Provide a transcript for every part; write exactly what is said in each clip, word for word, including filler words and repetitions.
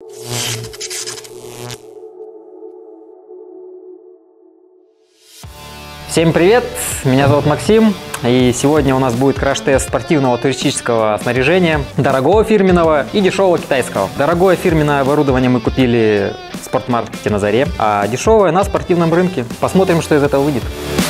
Всем привет! Меня зовут Максим, и сегодня у нас будет краш-тест спортивного туристического снаряжения, дорогого фирменного и дешевого китайского. Дорогое фирменное оборудование мы купили в спортмаркете на Заре, а дешевое на спортивном рынке. Посмотрим, что из этого выйдет.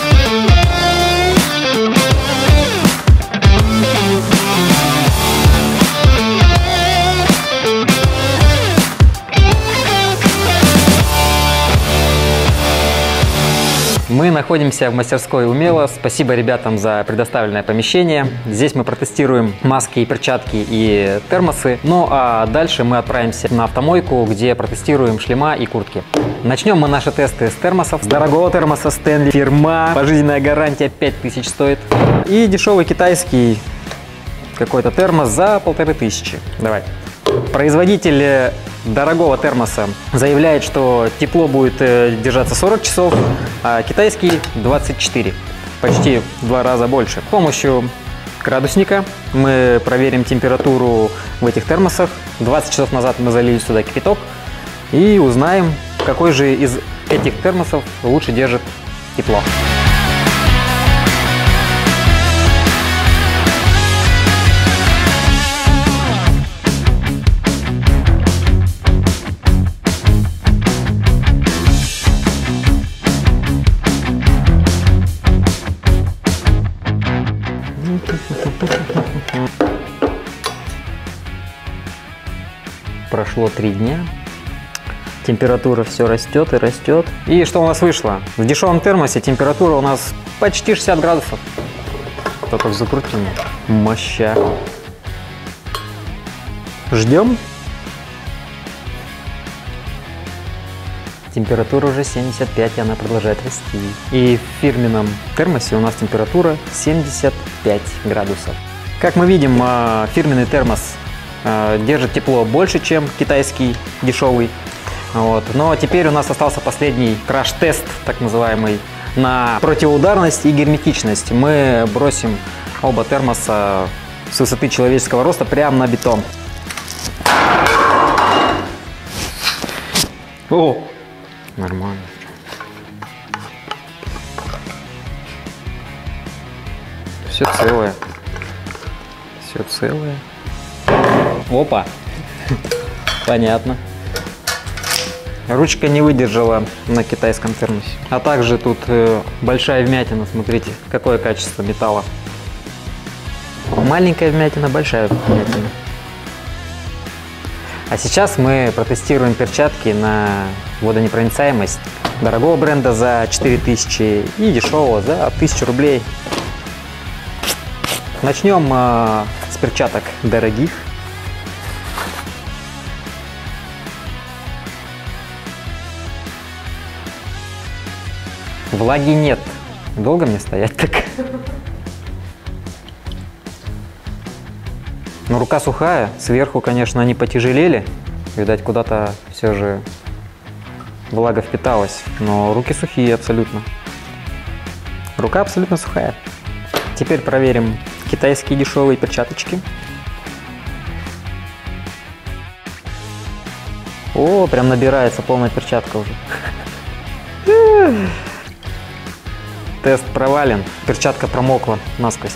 Мы находимся в мастерской Умело. Спасибо ребятам за предоставленное помещение. Здесь мы протестируем маски, перчатки и термосы. Ну а дальше мы отправимся на автомойку, где протестируем шлема и куртки. Начнем мы наши тесты с термосов. С дорогого термоса Стэнли, фирма, пожизненная гарантия пять тысяч стоит. И дешевый китайский какой-то термос за полторы тысячи. Давай. Производитель дорогого термоса заявляет, что тепло будет держаться сорок часов, а китайский двадцать четыре, почти в два раза больше. С помощью градусника мы проверим температуру в этих термосах. двадцать часов назад мы залили сюда кипяток и узнаем, какой же из этих термосов лучше держит тепло. Прошло три дня, температура все растет и растет. И что у нас вышло? В дешевом термосе температура у нас почти шестьдесят градусов. Только закрутим. Моща. Ждем. Температура уже семьдесят пять, и она продолжает расти. И в фирменном термосе у нас температура семьдесят пять градусов. Как мы видим, фирменный термос держит тепло больше, чем китайский дешевый. Вот. Но теперь у нас остался последний краш-тест, так называемый, на противоударность и герметичность. Мы бросим оба термоса с высоты человеческого роста прямо на бетон. О! Нормально. Все целое. Все целое. Опа! Понятно. Ручка не выдержала на китайском термосе. А также тут э, большая вмятина, смотрите, какое качество металла. Маленькая вмятина, большая вмятина. А сейчас мы протестируем перчатки на водонепроницаемость дорогого бренда за четыре тысячи и дешевого за тысячу рублей. Начнем э, с перчаток дорогих. Влаги нет. Долго мне стоять так? Но рука сухая. Сверху, конечно, они потяжелели. Видать, куда-то все же влага впиталась. Но руки сухие абсолютно. Рука абсолютно сухая. Теперь проверим китайские дешевые перчаточки. О, прям набирается полная перчатка уже. Тест провален. Перчатка промокла насквозь.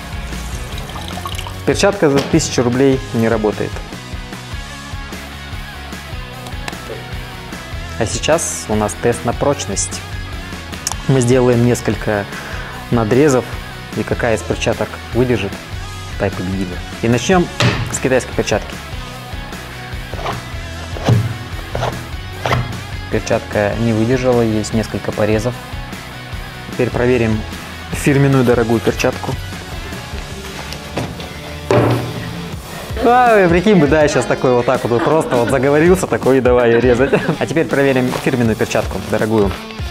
Перчатка за тысячу рублей не работает. А сейчас у нас тест на прочность. Мы сделаем несколько надрезов, и какая из перчаток выдержит, та и победила. И начнем с китайской перчатки. Перчатка не выдержала, есть несколько порезов. Теперь проверим фирменную дорогую перчатку. А, прикинь бы, да, сейчас такой вот так вот просто вот заговорился, такой и давай ее резать. А теперь проверим фирменную перчатку, дорогую.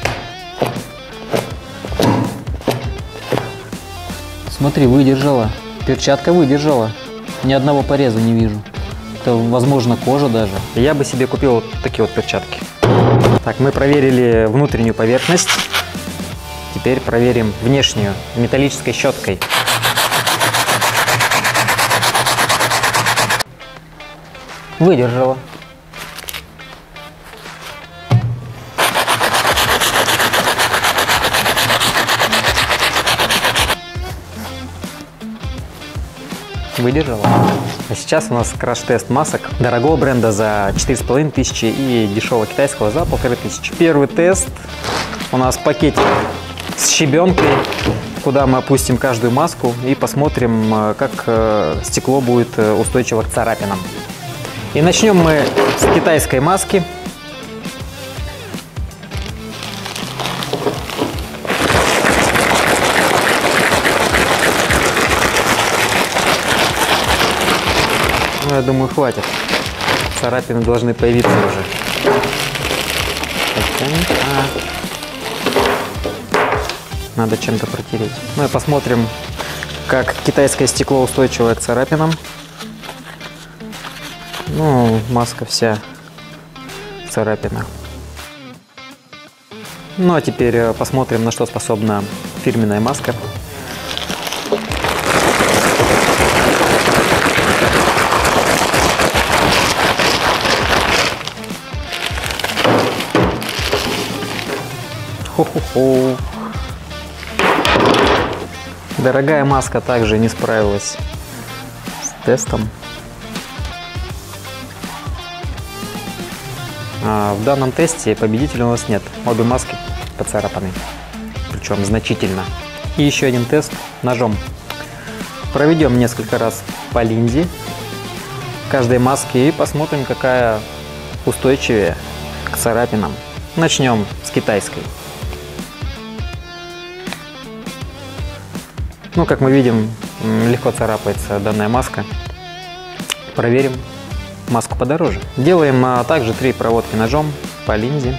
Смотри, выдержала. Перчатка выдержала. Ни одного пореза не вижу. Это, возможно, кожа даже. Я бы себе купил вот такие вот перчатки. Так, мы проверили внутреннюю поверхность. Теперь проверим внешнюю металлической щеткой. Выдержала. выдержала. А сейчас у нас краш-тест масок дорогого бренда за четыре с половиной тысячи и дешевого китайского за полторы тысячи. Первый тест. У нас пакетик с щебенкой, куда мы опустим каждую маску и посмотрим, как стекло будет устойчиво к царапинам. И начнем мы с китайской маски. Ну, я думаю, хватит. Царапины должны появиться уже. А. Надо чем-то протереть. Ну и посмотрим, как китайское стекло устойчивое к царапинам. Ну, маска вся в царапинах. Ну а теперь посмотрим, на что способна фирменная маска. Хо-хо-хо. Дорогая маска также не справилась с тестом. А в данном тесте победителя у нас нет. Обе маски поцарапаны, причем значительно. И еще один тест ножом. Проведем несколько раз по линзе каждой маски и посмотрим, какая устойчивее к царапинам. Начнем с китайской. Ну, как мы видим, легко царапается данная маска. Проверим маску подороже. Делаем а, также три проводки ножом по линзе.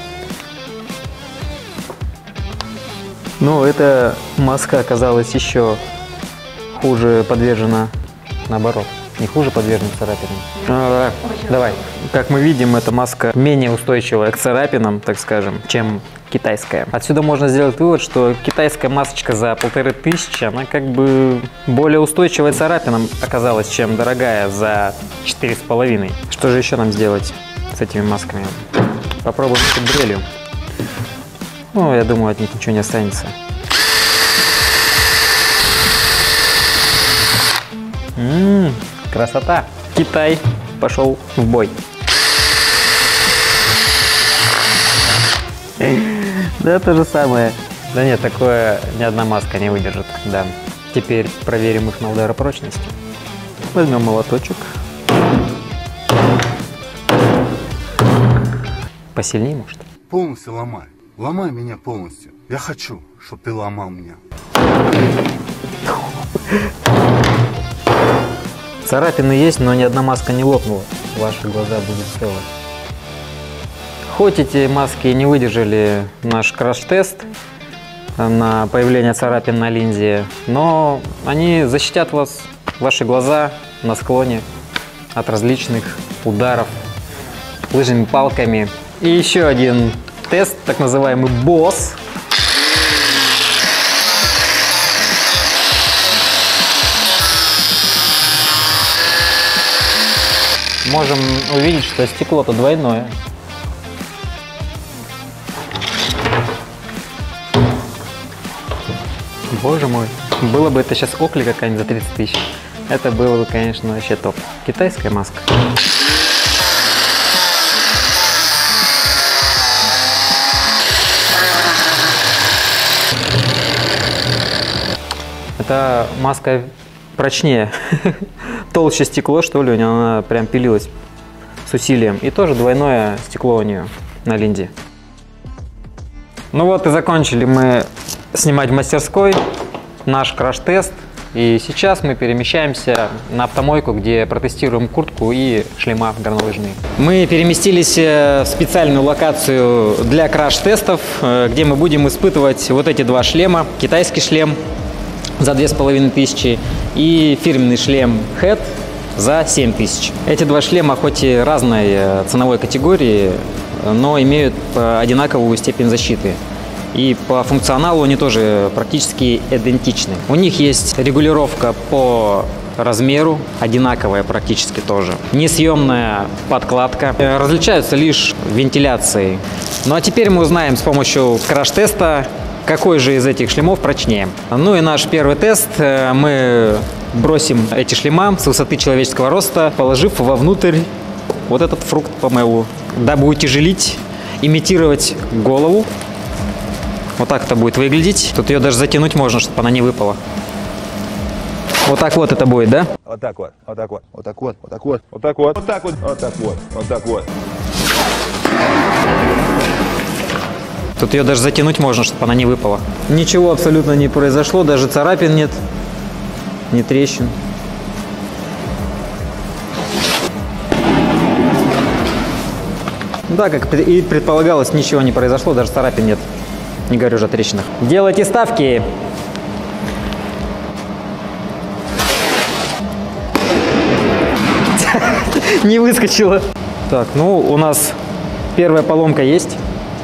Но эта маска оказалась еще хуже подвержена, наоборот, не хуже подвержена царапинам. А, давай. Как мы видим, эта маска менее устойчивая к царапинам, так скажем, чем китайская. Отсюда можно сделать вывод, что китайская масочка за полторы тысячи, она как бы более устойчивая к царапинам оказалась, чем дорогая за четыре с половиной. Что же еще нам сделать с этими масками? Попробуем с дрелью. Ну, я думаю, от них ничего не останется. Ммм, красота! Китай пошел в бой. Да, то же самое. Да нет, такое ни одна маска не выдержит. Да. Теперь проверим их на ударопрочность. Возьмем молоточек. Посильнее, может? Полностью ломай. Ломай меня полностью. Я хочу, чтобы ты ломал меня. Царапины есть, но ни одна маска не лопнула. Ваши глаза будут целы. Хоть эти маски не выдержали наш краш-тест на появление царапин на линзе, но они защитят вас, ваши глаза на склоне от различных ударов лыжными палками. И еще один тест, так называемый босс. Можем увидеть, что стекло-то двойное. Боже мой, было бы это сейчас Окли какая-нибудь за тридцать тысяч, это было бы, конечно, вообще топ. Китайская маска. Эта маска прочнее, толще стекло, что ли, у нее она прям пилилась с усилием. И тоже двойное стекло у нее на линзе. Ну вот и закончили мы снимать в мастерской наш краш-тест. И сейчас мы перемещаемся на автомойку, где протестируем куртку и шлема горнолыжные. Мы переместились в специальную локацию для краш-тестов, где мы будем испытывать вот эти два шлема. Китайский шлем за две с половиной тысячи и фирменный шлем Head за семь тысяч. Эти два шлема хоть и разной ценовой категории, но имеют одинаковую степень защиты. И по функционалу они тоже практически идентичны. У них есть регулировка по размеру, одинаковая практически тоже. Несъемная подкладка. Различаются лишь вентиляцией. Ну а теперь мы узнаем с помощью краш-теста, какой же из этих шлемов прочнее. Ну и наш первый тест. Мы бросим эти шлема с высоты человеческого роста, положив вовнутрь вот этот фрукт помелу, дабы утяжелить, имитировать голову. Вот так это будет выглядеть. Тут ее даже затянуть можно, чтобы она не выпала. Вот так вот это будет, да? Вот так вот, вот так вот, вот так вот, вот так вот, вот так вот, вот так вот, вот так вот, вот так вот. Тут ее даже затянуть можно, чтобы она не выпала. Ничего абсолютно не произошло, даже царапин нет, ни трещин. Да, как и предполагалось, ничего не произошло, даже царапин нет. Не говорю уже о трещинах. Делайте ставки. Не выскочила. Так, ну у нас первая поломка есть.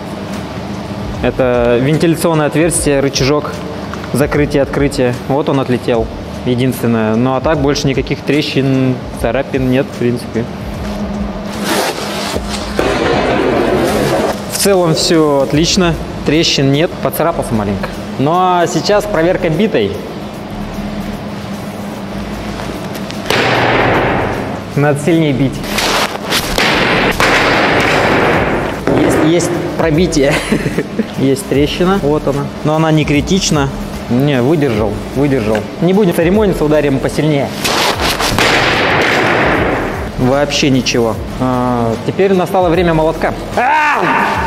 Это вентиляционное отверстие, рычажок закрытия-открытия. Вот он отлетел. Единственное. Ну а так больше никаких трещин, царапин нет, в принципе. В целом все отлично. Трещин нет. Поцарапался маленько. Ну а сейчас проверка битой. Надо сильнее бить. Есть, есть пробитие. Есть трещина. Вот она. Но она не критична. Не, выдержал, выдержал. Не будем церемониться, ударим посильнее. Вообще ничего. А, теперь настало время молотка. А!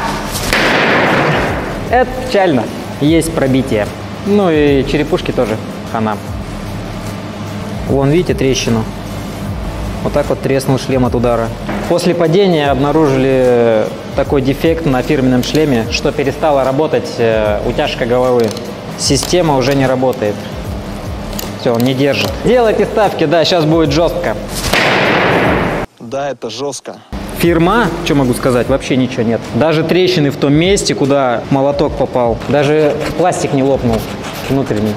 Это печально. Есть пробитие. Ну и черепушки тоже хана. Вон, видите трещину? Вот так вот треснул шлем от удара. После падения обнаружили такой дефект на фирменном шлеме, что перестала работать э, утяжка головы. Система уже не работает. Все, он не держит. Делайте ставки, да, сейчас будет жестко. Да, это жестко. Фирма, что могу сказать, вообще ничего нет. Даже трещины в том месте, куда молоток попал. Даже пластик не лопнул внутренний.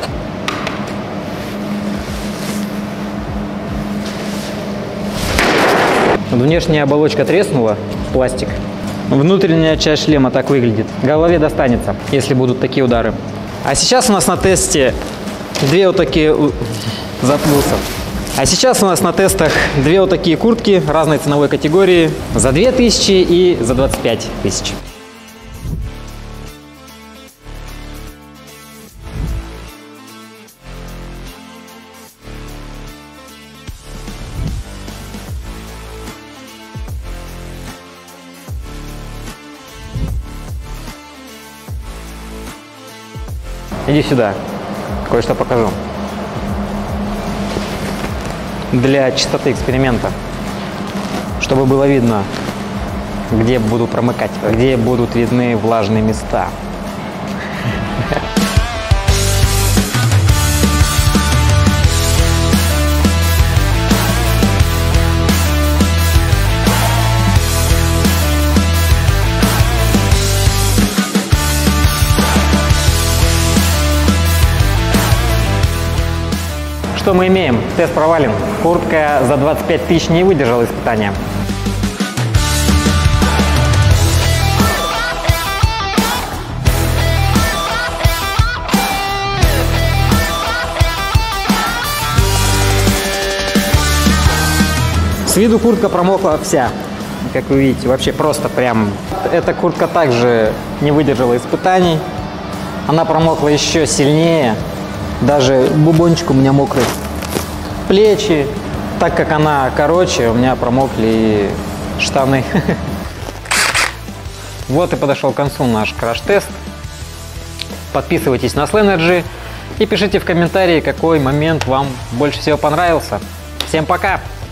Внешняя оболочка треснула, пластик. Внутренняя часть шлема так выглядит. Голове достанется, если будут такие удары. А сейчас у нас на тесте две вот такие... Заткнулся. А сейчас у нас на тестах две вот такие куртки разной ценовой категории. За две тысячи и за двадцать пять тысяч. Иди сюда, кое-что покажу. Для чистоты эксперимента, чтобы было видно, где буду промыкать, где будут видны влажные места. Что мы имеем? Тест провален. Куртка за двадцать пять тысяч не выдержала испытания. С виду куртка промокла вся. Как вы видите, вообще просто прям. Эта куртка также не выдержала испытаний. Она промокла еще сильнее. Даже бубончик у меня мокрый. Плечи. Так как она короче, у меня промокли и штаны. Вот и подошел к концу наш краш-тест. Подписывайтесь на Slennergy и пишите в комментарии, какой момент вам больше всего понравился. Всем пока!